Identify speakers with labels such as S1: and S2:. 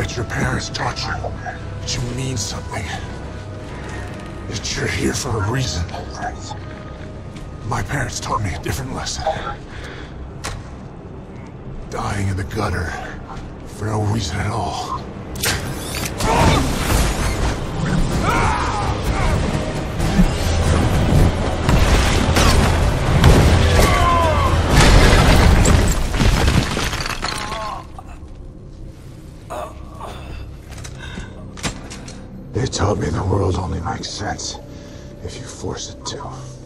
S1: that your parents taught you that you mean something. That you're here for a reason. My parents taught me a different lesson. Dying in the gutter for no reason at all. They taught me the world only makes sense if you force it to.